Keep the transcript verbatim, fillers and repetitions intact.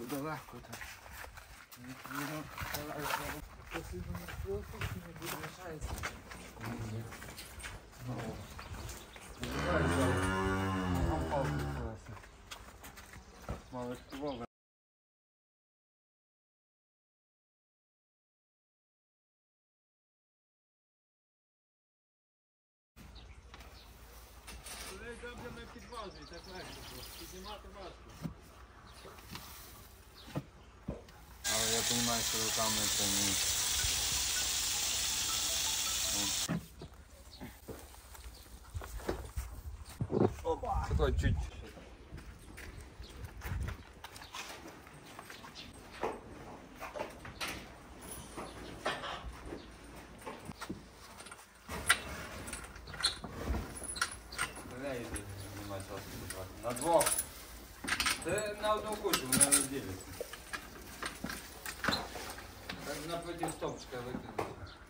буде легко так. Відповідно, посильно не просто не буде лишається. Ні. Знову. Відбувається. Там палку колеса. Мало штували. Коли добре ми підважуємо, так легко. Піднімати важко. Але я думаю, що руками це не... Опа! Такой чуть. На двох. Це на одну кучу, вони розділяться. Так на потім стопчика викинути.